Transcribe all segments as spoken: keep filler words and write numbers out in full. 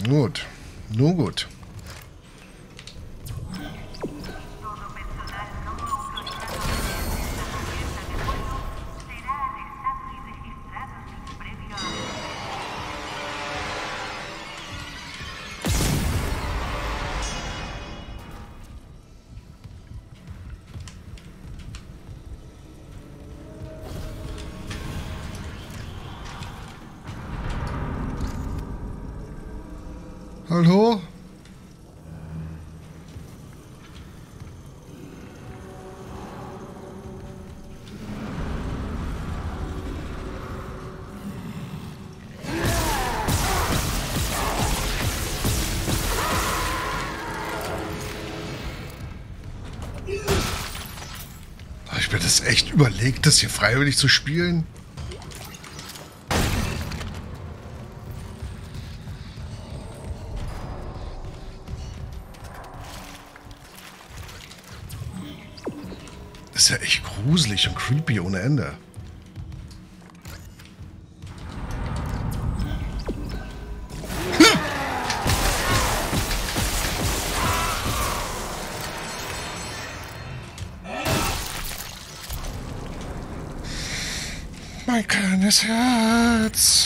Gut. Nur gut. Hallo? Habe ich mir das echt überlegt, das hier freiwillig zu spielen? Das ist ja echt gruselig und creepy ohne Ende. Mein kleines Herz.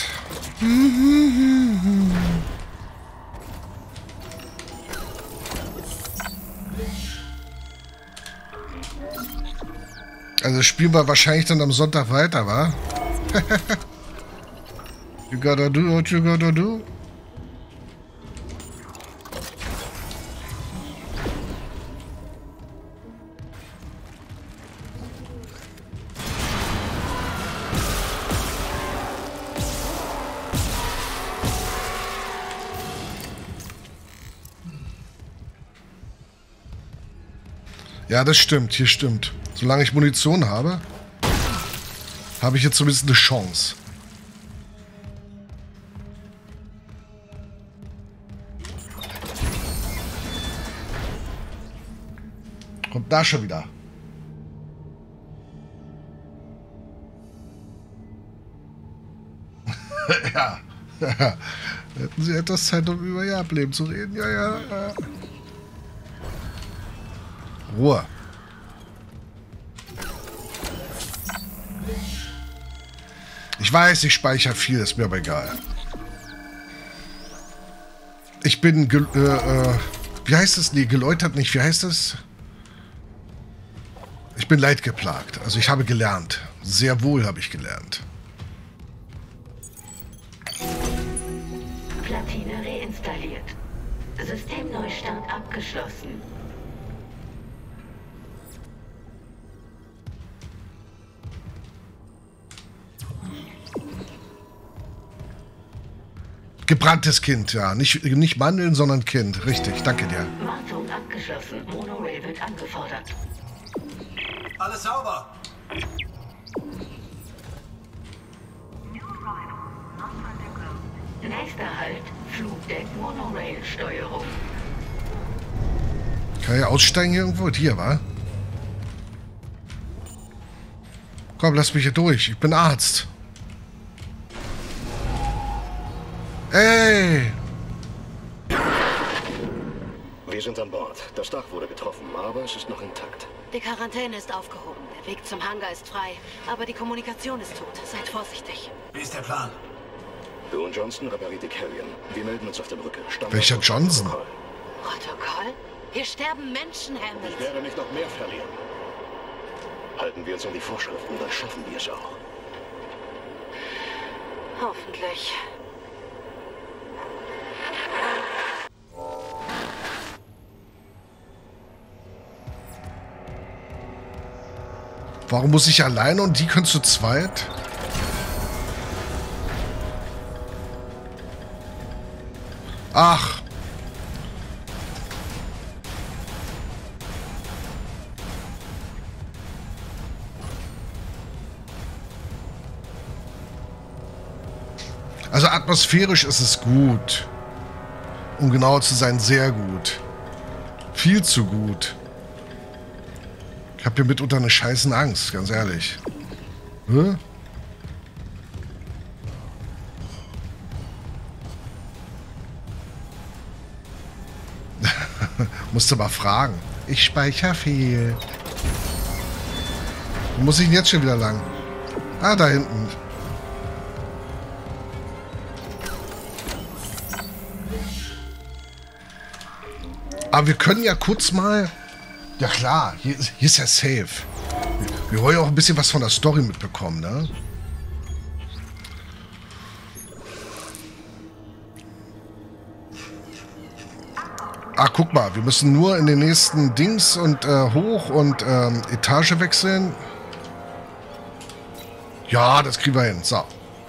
Also spielen wir wahrscheinlich dann am Sonntag weiter, wa? You gotta do what you gotta do. Ja, das stimmt, hier stimmt. Solange ich Munition habe, habe ich jetzt zumindest eine Chance. Kommt da schon wieder. Ja. Hätten Sie etwas Zeit, um über Ihr Ableben zu reden? Ja, ja, ja. Ruhe. Ich weiß, ich speichere viel, ist mir aber egal. Ich bin, ge äh, äh, wie heißt es? Nee, geläutert nicht. Wie heißt es? Ich bin leidgeplagt. Also ich habe gelernt. Sehr wohl habe ich gelernt. Platine reinstalliert. Systemneustart abgeschlossen. Gebranntes Kind, ja. Nicht, nicht Mandeln, sondern Kind. Richtig, danke dir. Wartung abgeschlossen. Monorail wird angefordert. Alles sauber. Nächster Halt. Flugdeck Monorail-Steuerung. Kann ich aussteigen hier irgendwo? Hier, wa? Komm, lass mich hier durch. Ich bin Arzt. Ey! Wir sind an Bord. Das Dach wurde getroffen, aber es ist noch intakt. Die Quarantäne ist aufgehoben. Der Weg zum Hangar ist frei. Aber die Kommunikation ist tot. Seid vorsichtig. Wie ist der Plan? Du und Johnson repariert die Carrion. Wir melden uns auf der Brücke. Standort Welcher Johnson? Protokoll. Protokoll? Hier sterben Menschen, Ich Hammond. werde nicht noch mehr verlieren. Halten wir uns an die Vorschriften, dann schaffen wir es auch. Hoffentlich. Warum muss ich alleine und die können zu zweit? Ach. Also atmosphärisch ist es gut. Um genauer zu sein, sehr gut. Viel zu gut. Ich habe hier mitunter eine scheißen Angst, ganz ehrlich. Hä? Musste mal fragen. Ich speichere viel. Wo muss ich denn jetzt schon wieder lang? Ah, da hinten. Aber wir können ja kurz mal... Ja klar, hier, hier ist ja safe. Wir wollen ja auch ein bisschen was von der Story mitbekommen, ne? Ah, guck mal, wir müssen nur in den nächsten Dings und äh, hoch und ähm, Etage wechseln. Ja, das kriegen wir hin. So.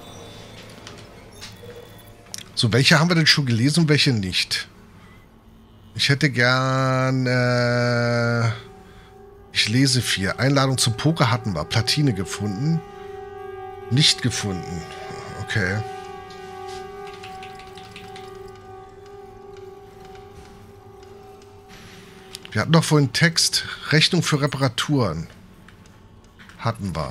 So, welche haben wir denn schon gelesen und welche nicht? Ich hätte gern... Äh, ich lese vier. Einladung zum Poker hatten wir. Platine gefunden. Nicht gefunden. Okay. Wir hatten doch vorhin Text. Rechnung für Reparaturen. Hatten wir.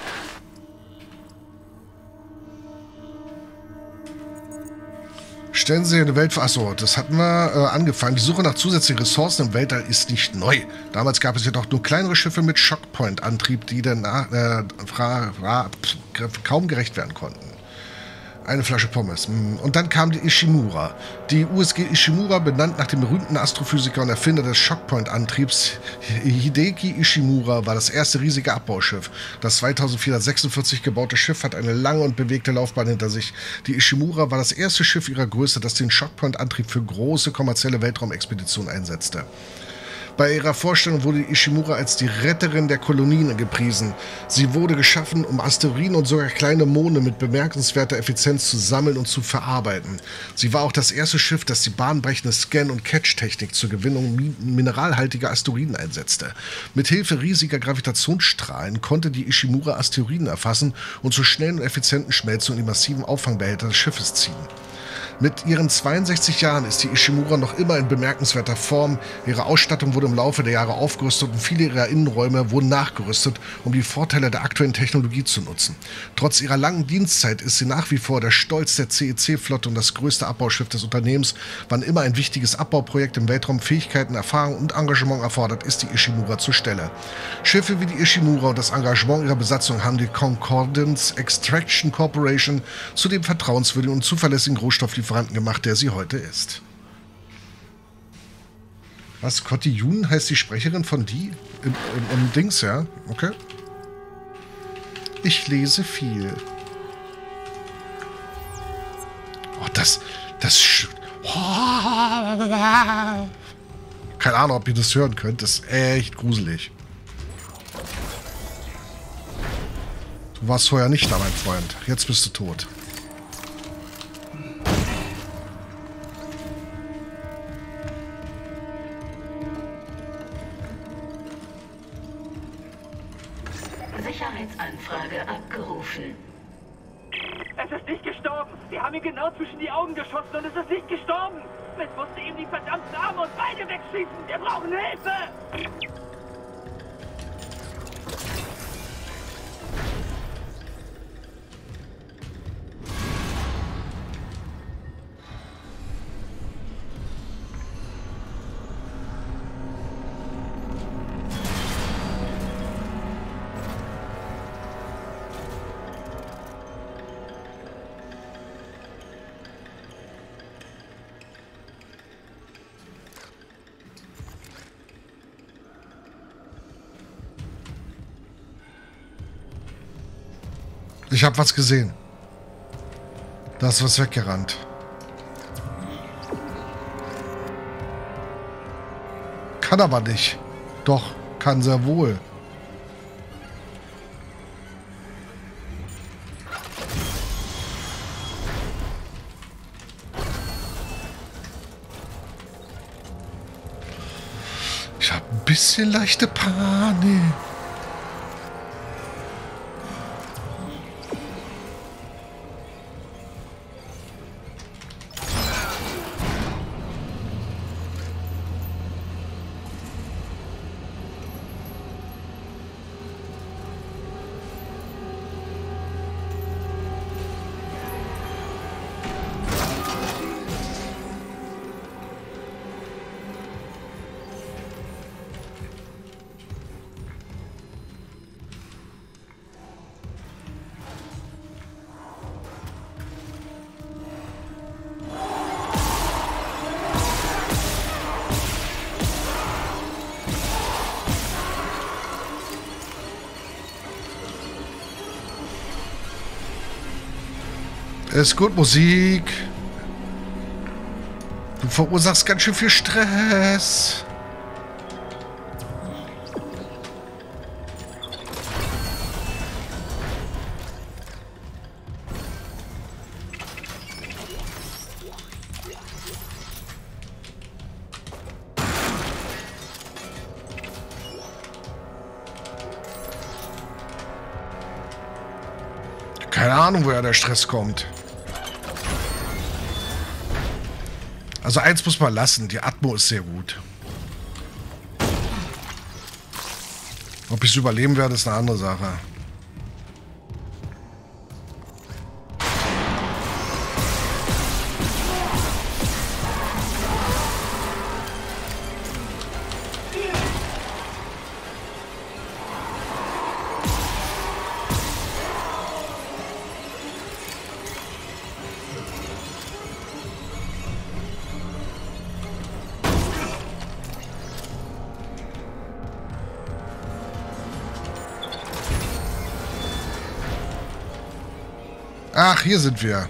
Stellen Sie eine Welt vor. Achso, das hatten wir äh, angefangen. Die Suche nach zusätzlichen Ressourcen im Weltall ist nicht neu. Damals gab es jedoch nur kleinere Schiffe mit Shockpoint-Antrieb, die der äh, fra fra kaum gerecht werden konnten. Eine Flasche Pommes. Und dann kam die Ishimura. Die U S G Ishimura, benannt nach dem berühmten Astrophysiker und Erfinder des Shockpoint-Antriebs Hideki Ishimura, war das erste riesige Abbauschiff. Das zweitausendvierhundertsechsundvierzig gebaute Schiff hat eine lange und bewegte Laufbahn hinter sich. Die Ishimura war das erste Schiff ihrer Größe, das den Shockpoint-Antrieb für große kommerzielle Weltraumexpeditionen einsetzte. Bei ihrer Vorstellung wurde die Ishimura als die Retterin der Kolonien gepriesen. Sie wurde geschaffen, um Asteroiden und sogar kleine Monde mit bemerkenswerter Effizienz zu sammeln und zu verarbeiten. Sie war auch das erste Schiff, das die bahnbrechende Scan- und Catch-Technik zur Gewinnung mineralhaltiger Asteroiden einsetzte. Mithilfe riesiger Gravitationsstrahlen konnte die Ishimura Asteroiden erfassen und zur schnellen und effizienten Schmelzung in die massiven Auffangbehälter des Schiffes ziehen. Mit ihren zweiundsechzig Jahren ist die Ishimura noch immer in bemerkenswerter Form. Ihre Ausstattung wurde im Laufe der Jahre aufgerüstet und viele ihrer Innenräume wurden nachgerüstet, um die Vorteile der aktuellen Technologie zu nutzen. Trotz ihrer langen Dienstzeit ist sie nach wie vor der Stolz der C E C-Flotte und das größte Abbausschiff des Unternehmens. Wann immer ein wichtiges Abbauprojekt im Weltraum Fähigkeiten, Erfahrung und Engagement erfordert, ist die Ishimura zur Stelle. Schiffe wie die Ishimura und das Engagement ihrer Besatzung haben die Concordance Extraction Corporation zu dem vertrauenswürdigen und zuverlässigen Rohstofflieferanten gemacht, der sie heute ist. Was? Cotti Jun heißt die Sprecherin von die? Im, im, im Dings, ja? Okay. Ich lese viel. Oh, das... Das... Oh, keine Ahnung, ob ihr das hören könnt. Das ist echt gruselig. Du warst vorher nicht da, mein Freund. Jetzt bist du tot. Sicherheitsanfrage abgerufen. Es ist nicht gestorben. Wir haben ihn genau zwischen die Augen geschossen und es ist nicht gestorben. Smith musste ihm die verdammten Arme und Beine wegschießen. Wir brauchen Hilfe! Ich habe was gesehen. Da ist was weggerannt. Kann aber nicht. Doch, kann sehr wohl. Ich habe ein bisschen leichte Panik. Ist gut, Musik. Du verursachst ganz schön viel Stress. Keine Ahnung, woher der Stress kommt. Also eins muss man lassen, die Atmo ist sehr gut. Ob ich es überleben werde, ist eine andere Sache. Ach, hier sind wir.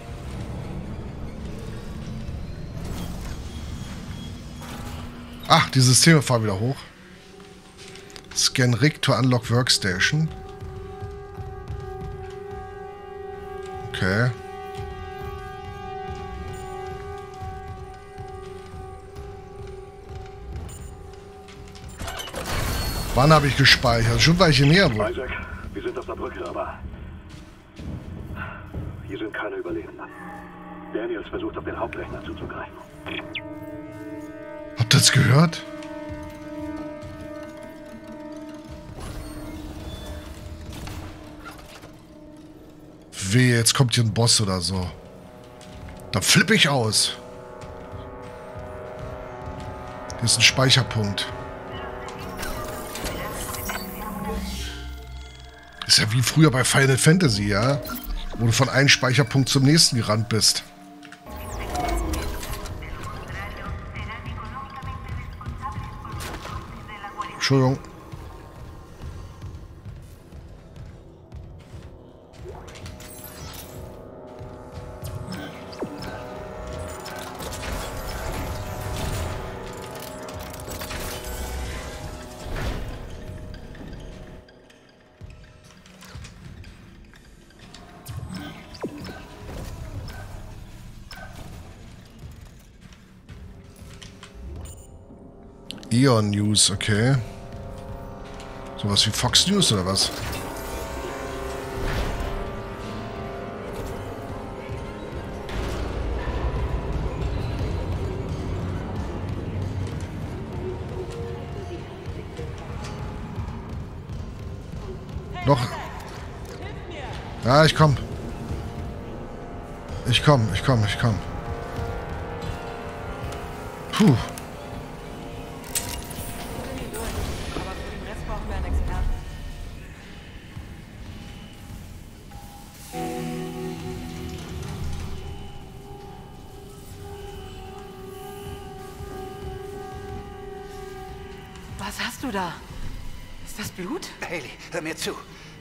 Ach, die Systeme fahren wieder hoch. Scan Rig to unlock Workstation. Okay. Wann habe ich gespeichert? Schon weil ich hier näher war. Isaac, wir sind auf der Brücke, aber hier sind keine Überlebenden. Daniels versucht, auf den Hauptrechner zuzugreifen. Habt ihr das gehört? Weh, jetzt kommt hier ein Boss oder so. Da flippe ich aus. Hier ist ein Speicherpunkt. Ist ja wie früher bei Final Fantasy, ja? Wo du von einem Speicherpunkt zum nächsten gerannt bist. Entschuldigung. Eon News, okay. Sowas wie Fox News oder was? Noch. Ja, ich komm. Ich komm, ich komm, ich komm. Puh. Was hast du da? Ist das Blut? Hailey, hör mir zu.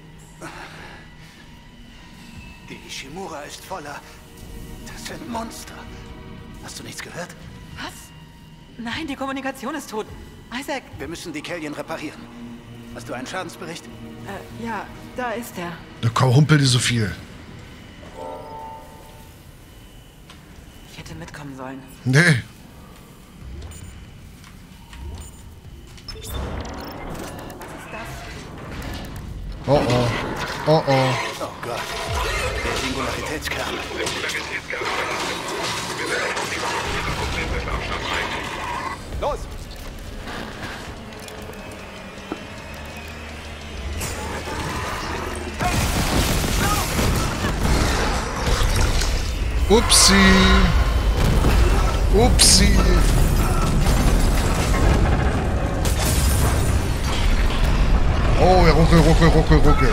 Die Ishimura ist voller... Das sind Monster. Hast du nichts gehört? Was? Nein, die Kommunikation ist tot. Isaac. Wir müssen die Kellien reparieren. Hast du einen Schadensbericht? Äh, ja, da ist er. Da komm, humpel dir so viel. Ich hätte mitkommen sollen. Nee. Oh oh. Oh oh. Oh Gott. Der Singularitätskern. Los! Upsi. Upsi. Oh, er ruckel, ruckel, ruckel, ruckel.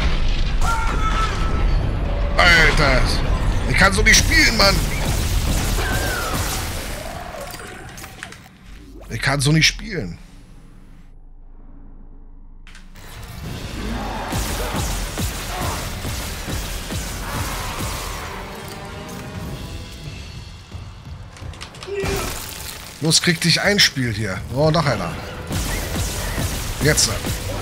Alter. Ich kann so nicht spielen, Mann. Ich kann so nicht spielen. Los, krieg dich ein Spiel hier. Oh, noch einer. Jetzt.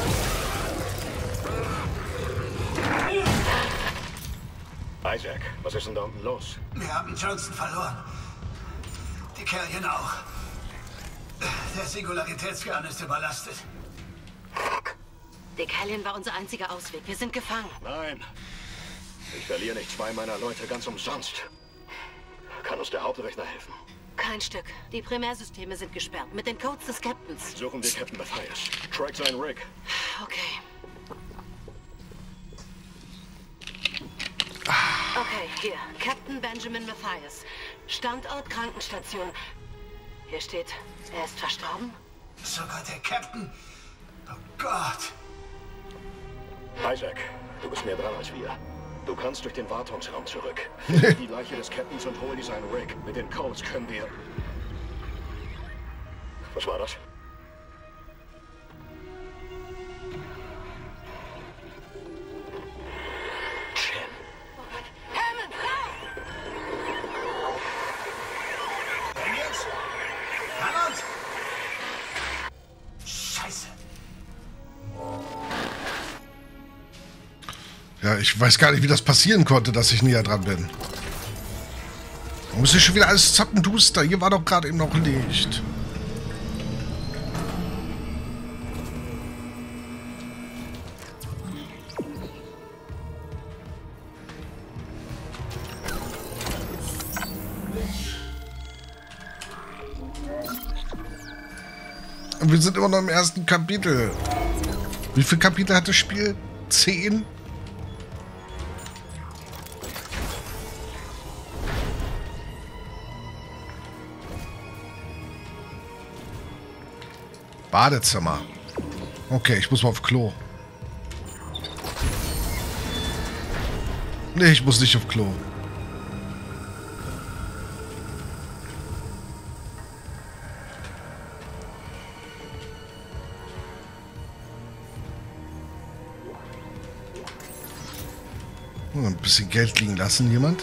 Isaac, was ist denn da unten los? Wir haben Johnson verloren. Die Kerlchen auch. Der Singularitätskern ist überlastet. Dick Hellion war unser einziger Ausweg. Wir sind gefangen. Nein. Ich verliere nicht zwei meiner Leute ganz umsonst. Kann uns der Hauptrechner helfen? Kein Stück. Die Primärsysteme sind gesperrt. Mit den Codes des Captains. Suchen wir Captain Matthias. Track sein Rig. Okay. Okay, hier. Captain Benjamin Matthias. Standort Krankenstation. Hier steht, er ist verstorben. Sogar der Captain? Oh Gott. Isaac, du bist mehr dran als wir. Du kannst durch den Wartungsraum zurück. Finde die Leiche des Captains und hol dir seinen Rig. Mit den Codes können wir... Was war das? Chen. Hammond, Daniels? Hammond? Scheiße. Ja, ich weiß gar nicht, wie das passieren konnte, dass ich näher dran bin. Warum ist hier schon wieder alles zappenduster? Hier war doch gerade eben noch Licht. Und wir sind immer noch im ersten Kapitel. Wie viele Kapitel hat das Spiel? Zehn? Badezimmer. Okay, ich muss mal auf Klo. Nee, ich muss nicht auf Klo. Oh, ein bisschen Geld liegen lassen, jemand?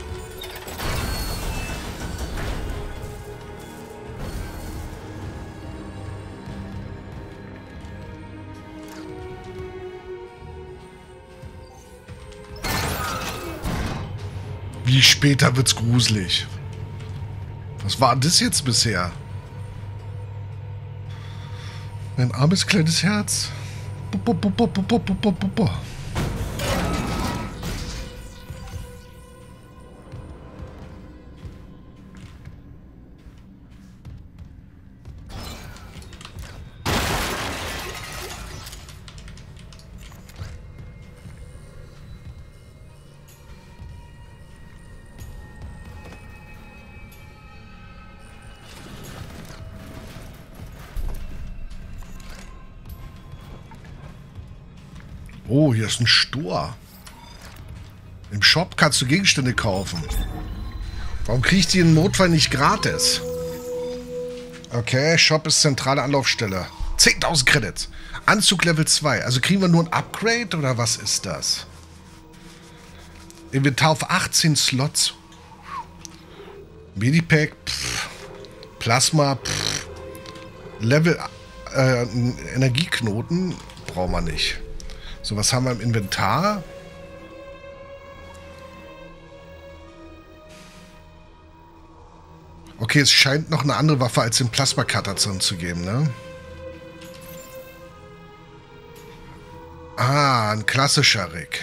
Wie später wird's gruselig. Was war das jetzt bisher? Mein armes kleines Herz. Bu, bu, bu, bu, bu, bu, bu, bu, bu. Oh, hier ist ein Store. Im Shop kannst du Gegenstände kaufen. Warum kriege ich die im Notfall nicht gratis? Okay, Shop ist zentrale Anlaufstelle. zehntausend Credits. Anzug Level zwei. Also kriegen wir nur ein Upgrade oder was ist das? Inventar auf achtzehn Slots. Medipack. Pff. Plasma. Pff. Level äh, Energieknoten brauchen wir nicht. So, was haben wir im Inventar? Okay, es scheint noch eine andere Waffe als den Plasma-Cutter zu geben, ne? Ah, ein klassischer Rig.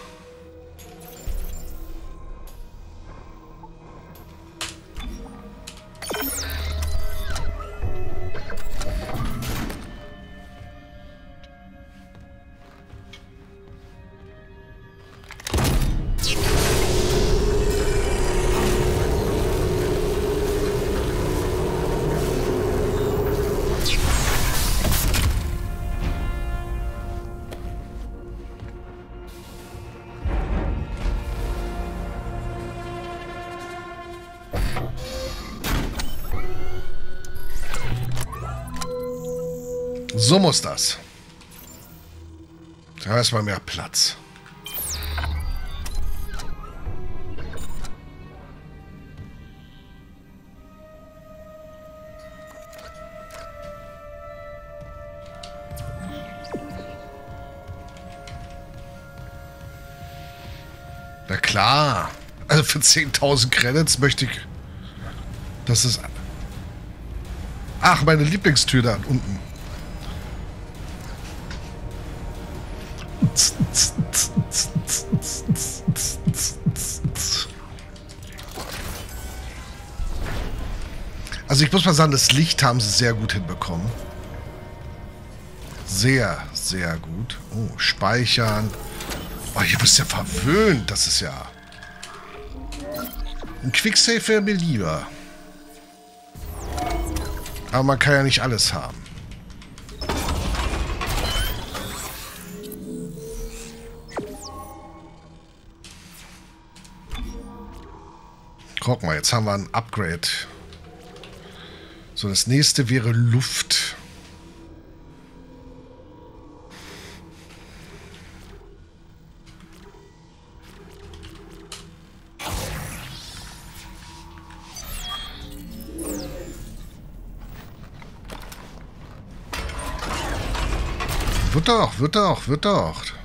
So muss das. Da ist mal mehr Platz. klar. Also für zehntausend Credits möchte ich... Das ist... Ach, meine Lieblingstür da unten. Also ich muss mal sagen, das Licht haben sie sehr gut hinbekommen. Sehr, sehr gut. Oh, speichern. Oh, hier bist du ja verwöhnt. Das ist ja... Ein Quicksave wäre mir lieber. Aber man kann ja nicht alles haben. Guck mal, jetzt haben wir ein Upgrade. So, das nächste wäre Luft. Wird doch, wird doch, wird doch.